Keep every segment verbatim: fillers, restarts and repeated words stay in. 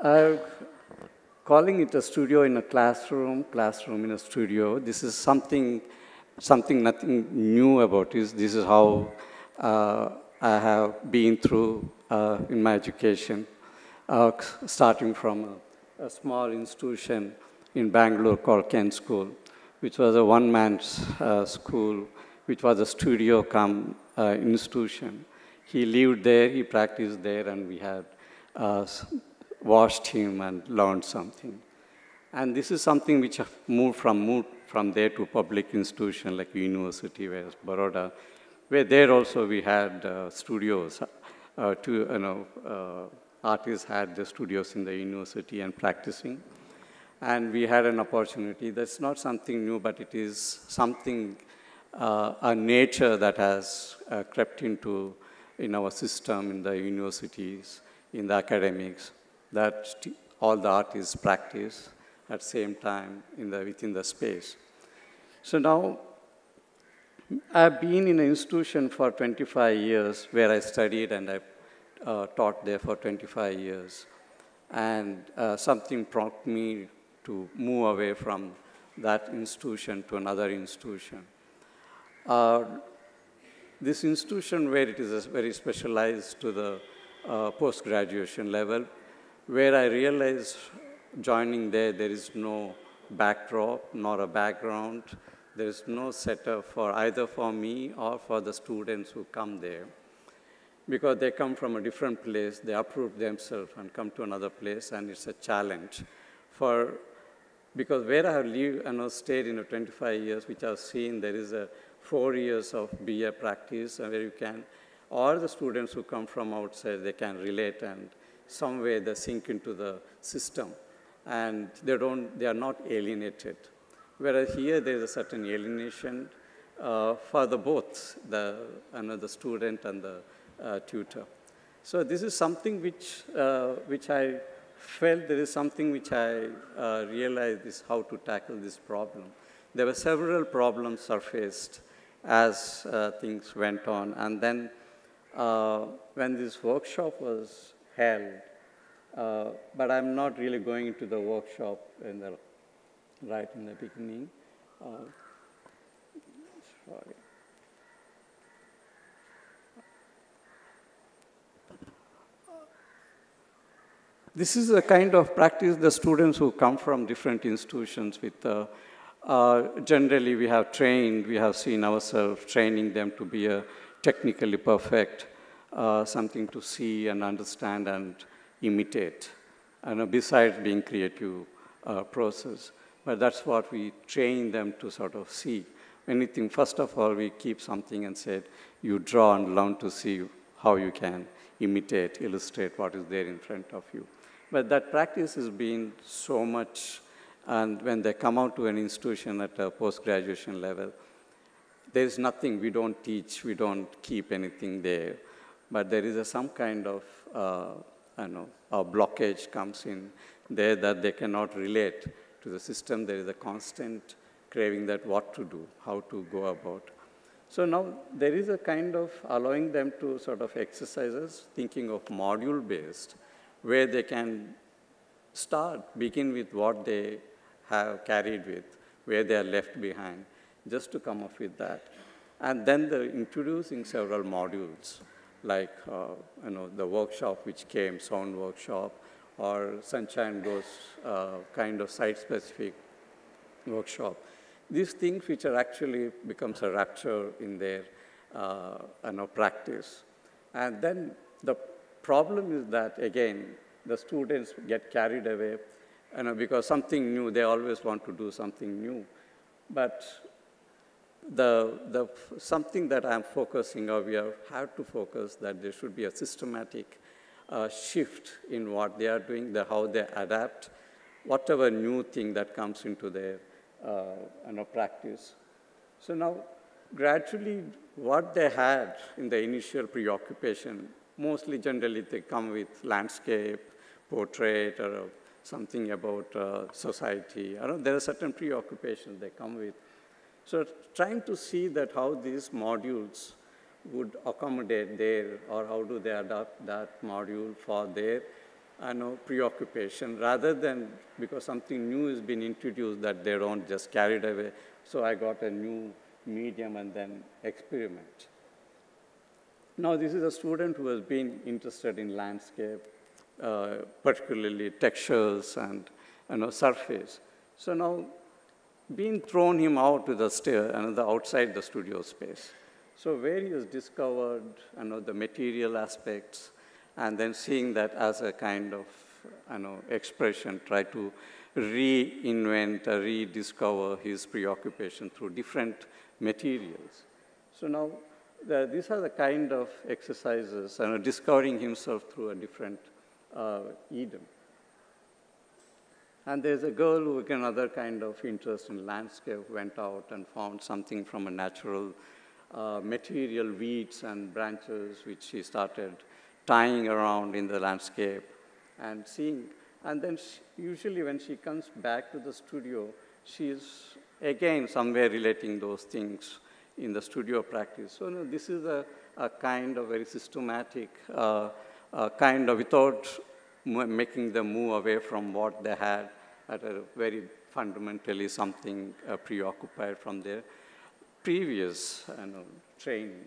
Uh, calling it a studio in a classroom, classroom in a studio, this is something, something nothing new about this. This is how uh, I have been through uh, in my education, uh, starting from a, a small institution in Bangalore called Kent School, which was a one-man uh, school, which was a studio come uh, institution. He lived there, he practiced there, and we had uh, watched him and learned something. And this is something which moved from, moved from there to public institution like university, whereas Baroda, where there also we had uh, studios. Uh, to, you know, uh, artists had the studios in the university and practicing. And we had an opportunity. That's not something new, but it is something, uh, a nature that has uh, crept into in our system, in the universities, in the academics, that all the artists practice at the same time in the, within the space. So now, I've been in an institution for twenty-five years where I studied and I uh, taught there for twenty-five years. And uh, something prompted me to move away from that institution to another institution. Uh, this institution where it is very specialized to the uh, post-graduation level, where I realized joining there, there is no backdrop, nor a background. There is no setup for either for me or for the students who come there. Because they come from a different place, they uproot themselves and come to another place, and it's a challenge. For, because where I have lived and have stayed in twenty-five years, which I've seen, there is a four years of B A practice where you can, or the students who come from outside, they can relate and some way they sink into the system. And they, don't, they are not alienated. Whereas here there is a certain alienation uh, for the both, the, you know, the student and the uh, tutor. So this is something which, uh, which I felt there is something which I uh, realized is how to tackle this problem. There were several problems surfaced as uh, things went on. And then uh, when this workshop was held, uh, but I'm not really going into the workshop in the, right in the beginning. Uh, sorry. This is a kind of practice the students who come from different institutions with, uh, uh, generally we have trained, we have seen ourselves training them to be a technically perfect, uh, something to see and understand and imitate, and uh, besides being creative uh, process. But that's what we train them to sort of see. Anything, first of all, we keep something and said, you draw and learn to see how you can imitate, illustrate what is there in front of you. But that practice has been so much, and when they come out to an institution at a post-graduation level, there is nothing, we don't teach, we don't keep anything there. But there is a, some kind of, uh, I don't know, a blockage comes in there that they cannot relate to the system. There is a constant craving that what to do, how to go about. So now there is a kind of allowing them to sort of exercises, thinking of module-based, where they can start, begin with what they have carried with, where they are left behind, just to come up with that. And then they're introducing several modules, like uh, you know, the workshop which came, sound workshop, or Sunshine Goes uh, kind of site-specific workshop. These things which are actually becomes a rapture in their uh, you know, practice. And then the problem is that, again, the students get carried away, you know, because something new, they always want to do something new. But the, the, something that I'm focusing on, we have, have to focus that there should be a systematic uh, shift in what they are doing, the, how they adapt, whatever new thing that comes into their uh, you know, practice. So now, gradually, what they had in the initial preoccupation, mostly generally they come with landscape, portrait, or something about uh, society. I don't, there are certain preoccupations they come with. So trying to see that how these modules would accommodate there, or how do they adapt that module for their I know, preoccupation, rather than because something new has been introduced that they don't just carry it away. So I got a new medium and then experiment. Now, this is a student who has been interested in landscape, uh, particularly textures and you know, surface. So now, being thrown him out to the stair and the outside the studio space. So where he has discovered you know, the material aspects, and then seeing that as a kind of you know, expression, try to reinvent, uh, rediscover his preoccupation through different materials. So now, the, these are the kind of exercises, you know, discovering himself through a different uh, idiom. And there's a girl who, with another kind of interest in landscape, went out and found something from a natural uh, material, weeds and branches, which she started tying around in the landscape and seeing. And then she, usually when she comes back to the studio, she's again somewhere relating those things in the studio practice. So no, this is a, a kind of very systematic, uh, uh, kind of without making them move away from what they had at a very fundamentally something uh, preoccupied from their previous you know, training.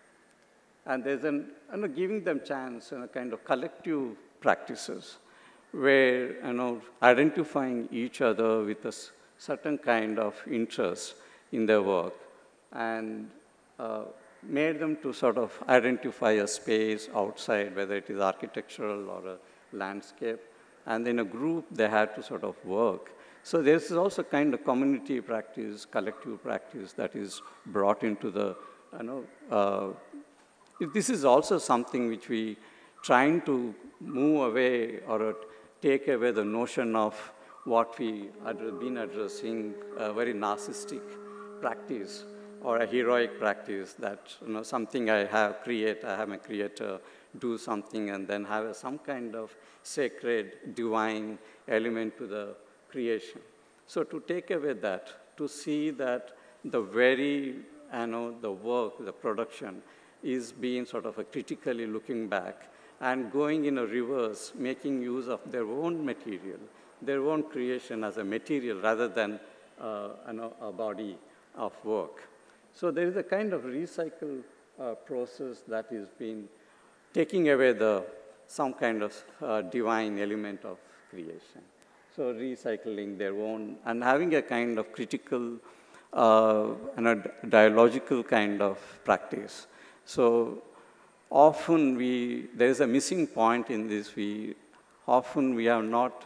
And there's an, you know, giving them chance and a kind of collective practices where, you know, identifying each other with a certain kind of interest in their work and uh, made them to sort of identify a space outside, whether it is architectural or a landscape. And in a group, they had to sort of work. So there's also kind of community practice, collective practice that is brought into the, you know, uh, this is also something which we trying to move away or take away the notion of what we have been addressing, a very narcissistic practice or a heroic practice that, you know, something I have create, I am a creator, do something and then have a, some kind of sacred, divine element to the creation. So to take away that, to see that the very, you know, the work, the production is being sort of a critically looking back and going in a reverse, making use of their own material, their own creation as a material rather than uh, you know, a body of work. So there is a kind of recycle uh, process that is being taking away the some kind of uh, divine element of creation. So recycling their own and having a kind of critical uh, and a dialogical kind of practice. So often we, there is a missing point in this. We, often we have not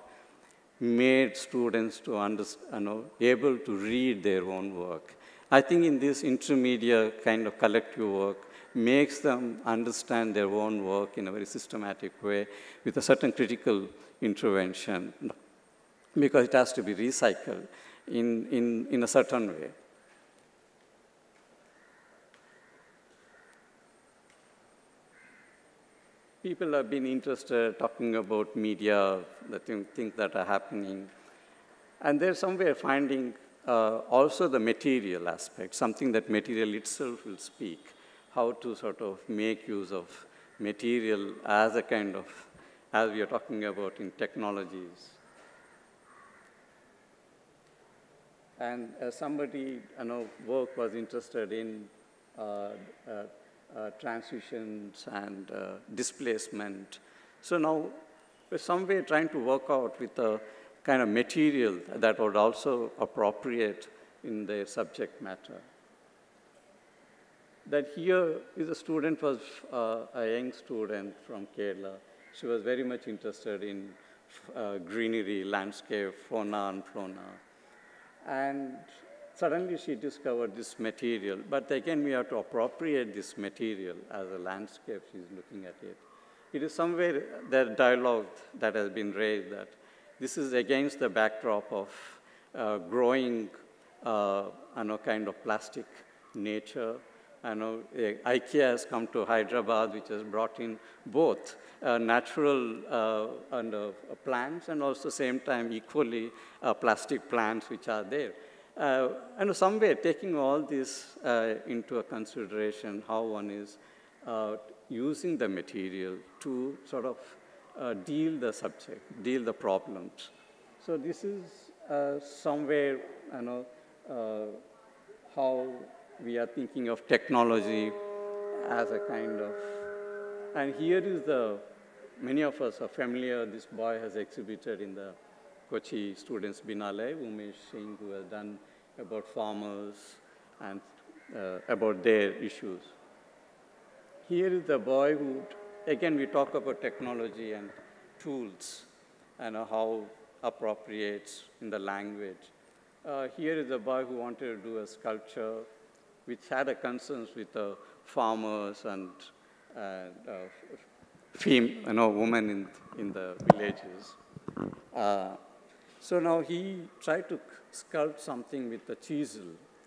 made students to understand, you know, able to read their own work. I think in this intermediate kind of collective work makes them understand their own work in a very systematic way with a certain critical intervention because it has to be recycled in, in, in a certain way. People have been interested talking about media, the th things that are happening. And they're somewhere finding uh, also the material aspect, something that material itself will speak, how to sort of make use of material as a kind of, as we are talking about in technologies. And uh, somebody, you know, work was interested in uh, uh, Uh, transitions and uh, displacement. So now we're somewhere trying to work out with a kind of material that would also appropriate in their subject matter. That here is a student was uh, a young student from Kerala. She was very much interested in uh, greenery, landscape, fauna and flora. And suddenly she discovered this material, but again we have to appropriate this material as a landscape. She's looking at it. It is somewhere that dialogue that has been raised that this is against the backdrop of uh, growing, uh, you know, kind of plastic nature. I know uh, IKEA has come to Hyderabad, which has brought in both uh, natural uh, and uh, plants and also same time equally uh, plastic plants which are there. Uh, and somewhere taking all this uh, into a consideration, how one is uh, using the material to sort of uh, deal the subject, deal the problems. So this is uh, somewhere, you know, uh, how we are thinking of technology as a kind of, and here is the, many of us are familiar, this boy has exhibited in the Kochi Students Biennale, Umesh Singh, who has done about farmers and uh, about their issues. Here is the boy who, again, we talk about technology and tools and how appropriates in the language. Uh, here is a boy who wanted to do a sculpture which had a concerns with the farmers and uh, uh, fem you know, women in, in the villages. Uh, so now he tried to sculpt something with a chisel,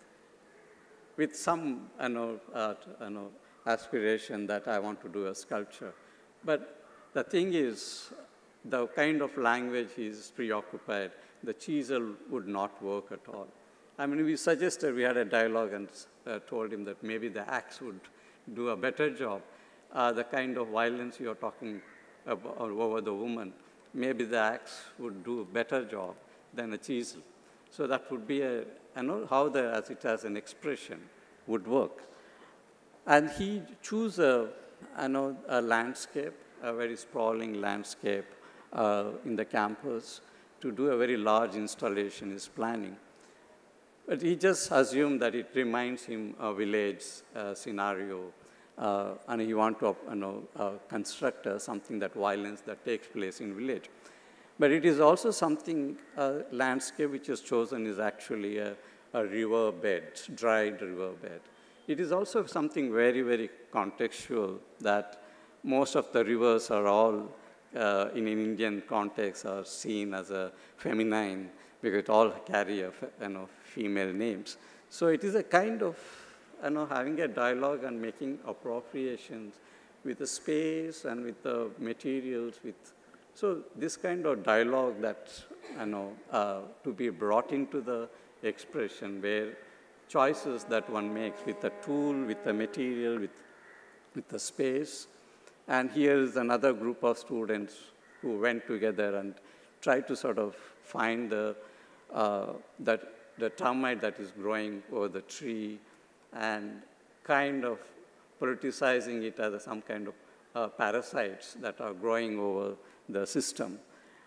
with some you know, uh, you know, aspiration that I want to do a sculpture. But the thing is, the kind of language he's preoccupied, the chisel would not work at all. I mean, we suggested, we had a dialogue and uh, told him that maybe the axe would do a better job. Uh, the kind of violence you're talking about over the woman, maybe the axe would do a better job than a chisel. So that would be a, you know, how the, as it has an expression, would work. And he chose a, you know, a landscape, a very sprawling landscape uh, in the campus to do a very large installation he's planning. But he just assumed that it reminds him of a village uh, scenario, uh, and he wants to you know, uh, construct uh, something that violence that takes place in village. But it is also something, uh, landscape which is chosen is actually a, a river bed, dried river bed. It is also something very, very contextual, that most of the rivers are all, uh, in an Indian context, are seen as a feminine, because it all carry a, you know, female names. So it is a kind of, you know, having a dialogue and making appropriations with the space and with the materials. With so this kind of dialogue that, you know, uh, to be brought into the expression, where choices that one makes with the tool, with the material, with, with the space. And here is another group of students who went together and tried to sort of find the, uh, that, the termite that is growing over the tree and kind of politicizing it as some kind of uh, parasites that are growing over the system.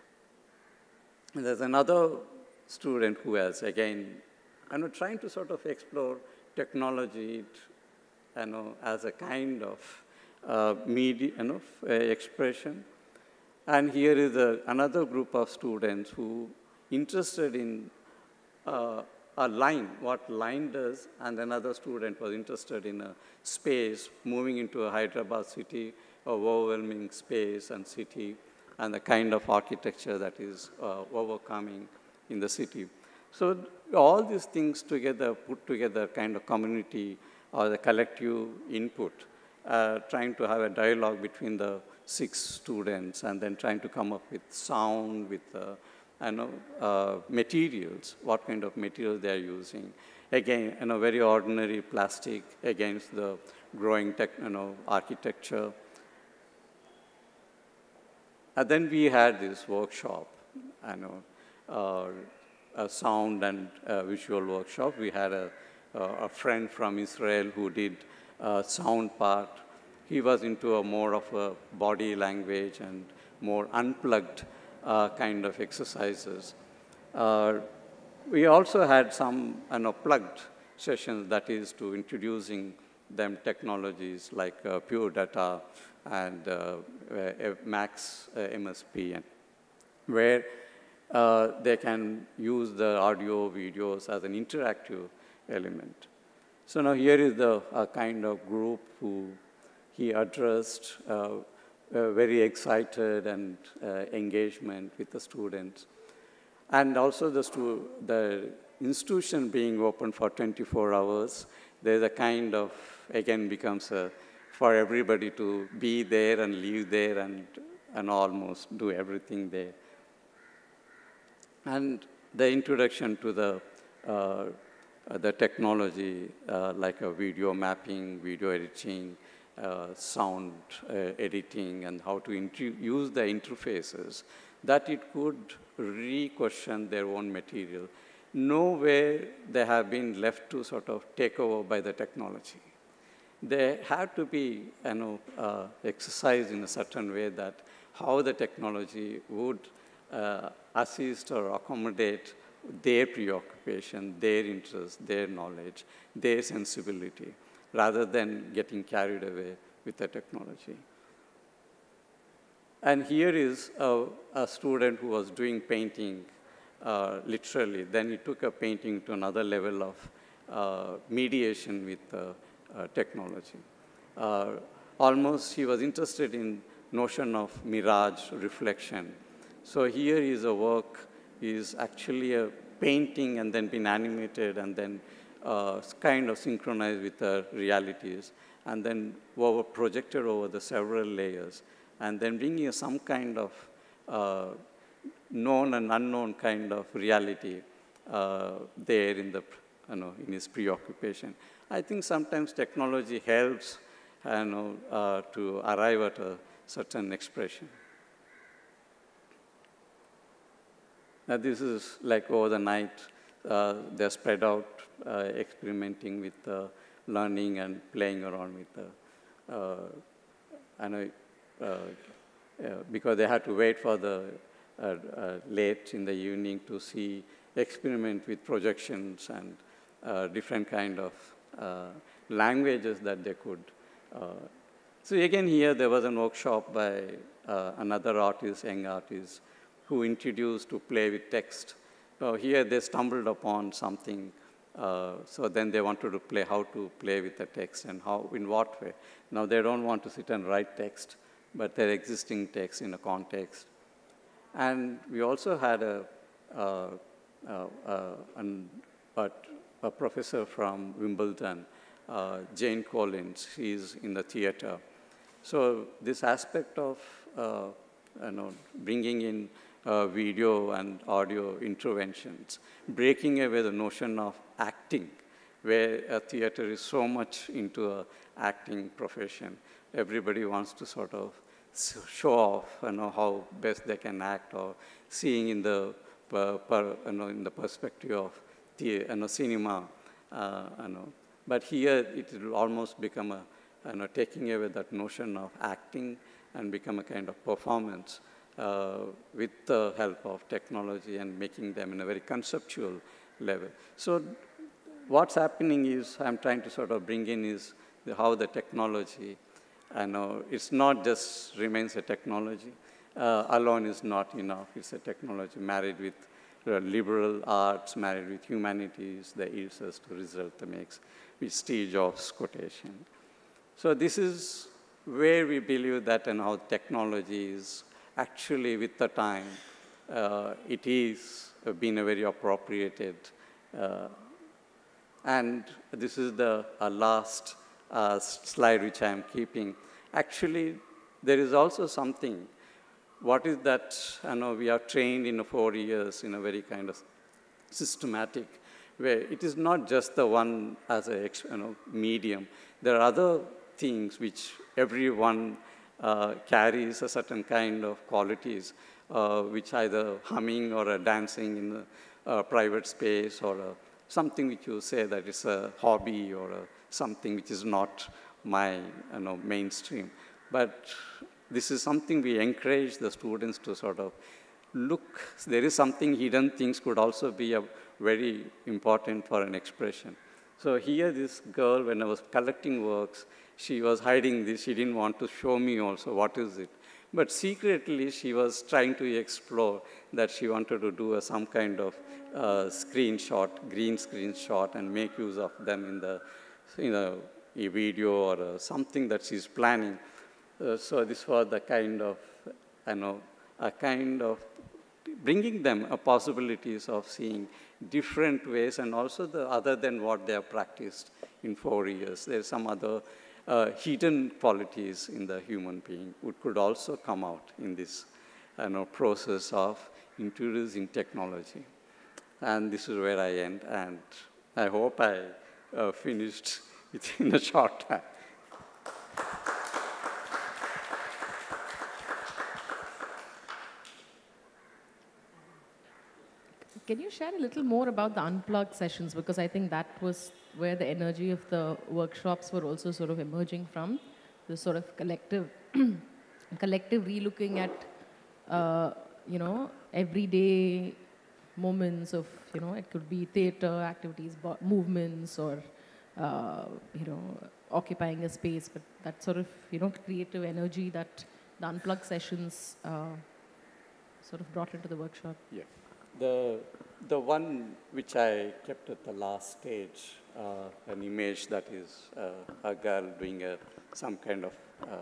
And there's another student who has, again, and we're trying to sort of explore technology, you know, as a kind of uh, media, you know, uh, expression. And here is a, another group of students who interested in uh, a line, what line does, and another student was interested in a space, moving into a Hyderabad city, a overwhelming space and city, and the kind of architecture that is uh, overcoming in the city. So all these things together, put together, kind of community or the collective input, uh, trying to have a dialogue between the six students and then trying to come up with sound, with uh, you know, uh, materials, what kind of materials they are using. Again, you know, very ordinary plastic against the growing tech, you know, architecture. And then we had this workshop, you know, uh, a sound and uh, visual workshop. We had a, a friend from Israel who did uh, sound part. He was into a more of a body language and more unplugged uh, kind of exercises. Uh, we also had some you know, plugged sessions, that is to introducing them technologies like uh, pure data and uh, uh, max uh, M S P, and where Uh, they can use the audio, videos as an interactive element. So now here is the uh, kind of group who he addressed, uh, uh, very excited and uh, engagement with the students. And also the, stu the institution being open for twenty-four hours, there's a kind of, again, becomes a, for everybody to be there and live there and, and almost do everything there. And the introduction to the, uh, the technology, uh, like a video mapping, video editing, uh, sound uh, editing and how to use the interfaces, that it could re-question their own material. Nowhere they have been left to sort of take over by the technology. They have to be, you know, uh, exercised in a certain way that how the technology would uh, assist or accommodate their preoccupation, their interest, their knowledge, their sensibility, rather than getting carried away with the technology. And here is a, a student who was doing painting uh, literally. Then he took a painting to another level of uh, mediation with uh, uh, technology. Uh, almost he was interested in notion of mirage reflection. So here is a work, is actually a painting and then been animated and then uh, kind of synchronized with the realities and then over projected over the several layers and then bringing some kind of uh, known and unknown kind of reality uh, there in the, you know, in his preoccupation. I think sometimes technology helps, you know, uh, to arrive at a certain expression. Now this is like over the night, uh, they're spread out, uh, experimenting with uh, learning and playing around with the, uh, I know, uh, uh, because they had to wait for the uh, uh, late in the evening to see, experiment with projections and uh, different kind of uh, languages that they could. Uh, so again here there was a workshop by uh, another artist, young artist, who introduced to play with text. So here they stumbled upon something, uh, so then they wanted to play how to play with the text and how, in what way. Now they don't want to sit and write text, but they're existing text in a context. And we also had a, uh, uh, uh, an, a, a professor from Wimbledon, uh, Jane Collins. She's in the theater. So this aspect of uh, you know, bringing in uh, video and audio interventions, breaking away the notion of acting, where a theater is so much into an acting profession. Everybody wants to sort of show off, you know, how best they can act, or seeing in the, per, per, you know, in the perspective of the, you know, cinema. Uh, you know. But here it will almost become a, you know, taking away that notion of acting and become a kind of performance uh, with the help of technology and making them in a very conceptual level. So what's happening is, I'm trying to sort of bring in is the, how the technology, I know it's not just remains a technology. Uh, alone is not enough. It's a technology married with uh, liberal arts, married with humanities, the yields us to result that makes, with Steve Jobs' quotation. So this is where we believe that and how technology is actually with the time, uh, it is uh, being a very appropriated. Uh, and this is the uh, last Uh, slide which I am keeping. Actually, there is also something. What is that? I know we are trained in four years in a very kind of systematic way. It is not just the one as a you know, medium. There are other things which everyone uh, carries a certain kind of qualities, uh, which either humming or a dancing in a, a private space or a, something which you say that is a hobby or a something which is not my you know, mainstream. But this is something we encourage the students to sort of look. There is something hidden things could also be a very important for an expression. So here this girl, when I was collecting works, she was hiding this. She didn't want to show me also what is it. But secretly, she was trying to explore that she wanted to do a, some kind of uh, screenshot, green screenshot, and make use of them in the you know, a video or uh, something that she's planning. Uh, so this was the kind of, you know, a kind of bringing them a possibilities of seeing different ways and also the other than what they have practiced in four years. There's some other uh, hidden qualities in the human being which could also come out in this you know, process of introducing technology. And this is where I end, and I hope I Uh, finished it in a short time. Can you share a little more about the unplugged sessions? Because I think that was where the energy of the workshops were also sort of emerging from, the sort of collective, collective relooking at, uh, you know, everyday moments of, you know, it could be theater activities, movements, or, uh, you know, occupying a space, but that sort of, you know, creative energy that the unplugged sessions uh, sort of brought into the workshop. Yeah. The, the one which I kept at the last stage, uh, an image that is uh, a girl doing a, some kind of uh,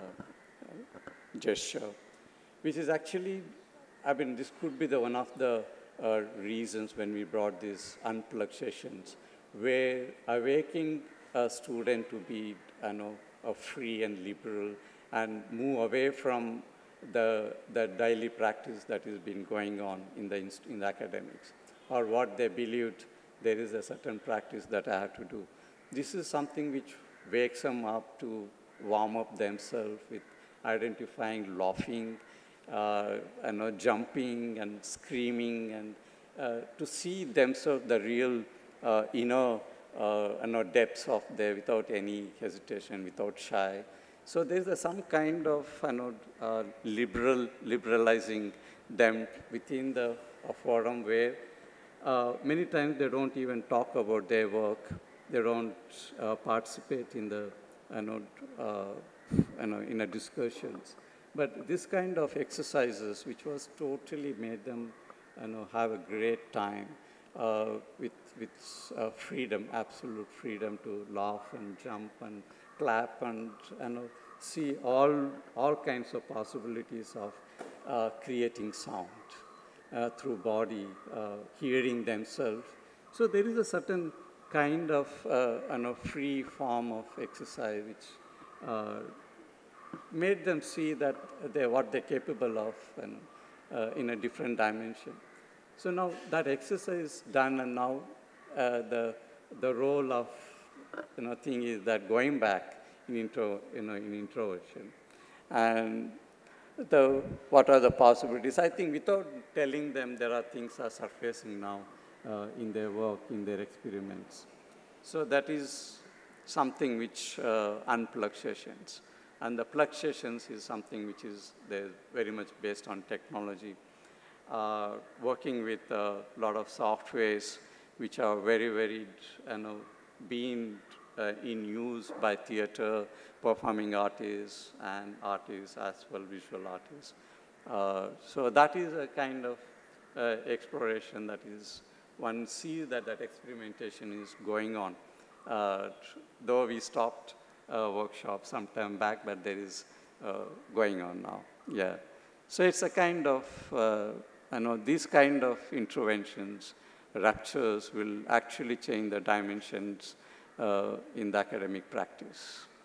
gesture, which is actually, I mean, this could be the one of the uh, reasons when we brought these unplugged sessions, where awakening a student to be, you know, a free and liberal and move away from the, the daily practice that has been going on in the, in the academics, or what they believed there is a certain practice that I have to do. This is something which wakes them up to warm up themselves with identifying, laughing, uh, you know, jumping and screaming, and uh, to see themselves the real uh, inner uh, you know, depths of there without any hesitation, without shy. So there's a, some kind of, you know, uh, liberal, liberalizing them within the forum where uh, many times they don't even talk about their work. They don't uh, participate in the, you know, uh, you know, in a discussions. But this kind of exercises, which was totally made them, you know, have a great time uh, with, with uh, freedom, absolute freedom to laugh and jump and clap and, you know, see all, all kinds of possibilities of uh, creating sound uh, through body, uh, hearing themselves. So there is a certain kind of uh, you know, free form of exercise which uh, made them see that they're what they're capable of, and uh, in a different dimension. So now that exercise is done, and now uh, the, the role of, you know, thing is that going back in, intro, you know, in introversion. And the, what are the possibilities? I think without telling them, there are things are surfacing now uh, in their work, in their experiments. So that is something which uh, unplug sessions. And the plug sessions is something which is very much based on technology, uh, working with a lot of softwares which are very, very, you know, being uh, in use by theater, performing artists, and artists as well, visual artists. Uh, so that is a kind of uh, exploration that is, one sees that that experimentation is going on. Uh, though we stopped uh, workshop some time back, but there is uh, going on now, yeah. So it's a kind of, uh, you know, these kind of interventions, ruptures will actually change the dimensions uh, in the academic practice.